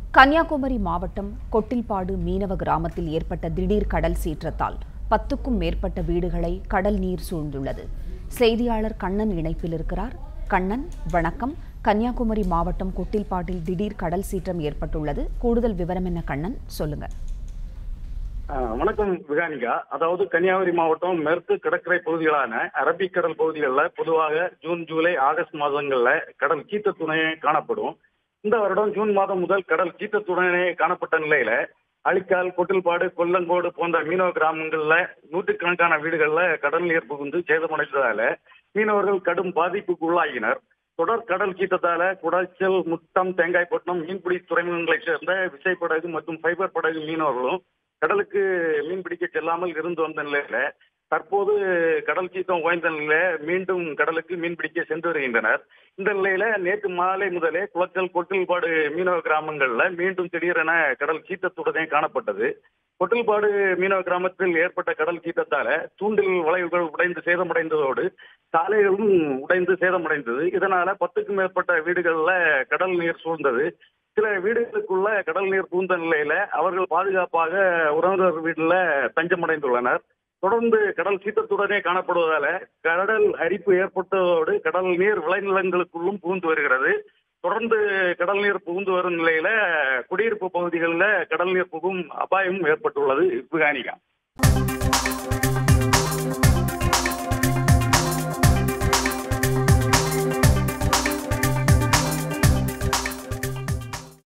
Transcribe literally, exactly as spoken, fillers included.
கன்னியாகுமரி மாவட்டம் கொட்டில்பாடு மீனவ கிராமத்தில் ஏற்பட்ட திடீர் கடல் சீற்றத்தால் பத்துக்கும் மேற்பட்ட வீடுகளை கடல் நீர் சூழ்ந்துள்ளது. செய்தியாளர் கண்ணன் இணைப்பில் இருக்கிறார். கண்ணன், வணக்கம். கன்னியாகுமரி மாவட்டம் கொட்டில்பாட்டில் திடீர் கடல் சீற்றம் ஏற்பட்டுள்ளது. கூடுதல் விவரம் என்ன கண்ணன், சொல்லுங்க. வணக்கம் விகானிகா. அதாவது கன்னியாகுமரி மாவட்டம் மேற்கு கடற்கரை பகுதிகளான அரபிக்கடல் பகுதிகளில் பொதுவாக ஜூன், ஜூலை, ஆகஸ்ட் மாதங்கள்ல கடல் சீற்றத்துடனே காணப்படும். இந்த வருடம் ஜூன் மாதம் முதல் கடல் சீற்றத்துடனே காணப்பட்ட நிலையில அழிக்கால், கொட்டில்பாடு, கொல்லங்கோடு போன்ற மீனவ கிராமங்கள்ல நூற்றுக்கணக்கான வீடுகள்ல கடல் நீர் புகுந்து சேதமடைந்ததால மீனவர்கள் கடும் பாதிப்புக்கு உள்ளாகினர். தொடர் கடல் சீற்றத்தால குடைச்சல், முட்டம், தேங்காய்பட்டினம் மீன்பிடி துறைமுகங்களைச் சேர்ந்த விசைப்படகு மற்றும் ஃபைபர் படகு மீனவர்களும் கடலுக்கு மீன்பிடிக்க செல்லாமல் இருந்து வந்த நிலையில தற்போது கடல் சீற்றம் ஓய்ந்த நிலையில மீண்டும் கடலுக்கு மீன்பிடிக்க சென்று வருகின்றனர். இந்த நிலையில நேற்று மாலை முதலே குளச்சல், கொட்டில்பாடு மீனவ கிராமங்கள்ல மீண்டும் திடீரென கடல் சீற்றத்துடனே காணப்பட்டது. கொட்டில்பாடு மீனவ கிராமத்தில் ஏற்பட்ட கடல் சீற்றத்தால தூண்டில் வளைவுகள் உடைந்து சேதமடைந்ததோடு சாலைகளும் உடைந்து சேதமடைந்தது. இதனால பத்துக்கும் மேற்பட்ட வீடுகள்ல கடல் நீர் சூழ்ந்தது. சில வீடுகளுக்குள்ள கடல் நீர் பூந்த நிலையில அவர்கள் பாதுகாப்பாக உறவினர் வீட்டுல தஞ்சமடைந்துள்ளனர். தொடர்ந்து கடல் சீற்றத்துடனே காணப்படுவதால கடல் அரிப்பு ஏற்பட்டதோடு கடல் நீர் விளைநிலங்களுக்குள்ளும் புகுந்து வருகிறது. தொடர்ந்து கடல் நீர் புகுந்து வரும் நிலையில குடியிருப்பு பகுதிகளில் கடல் நீர் புகும் அபாயமும் ஏற்பட்டுள்ளது. விகானிகா.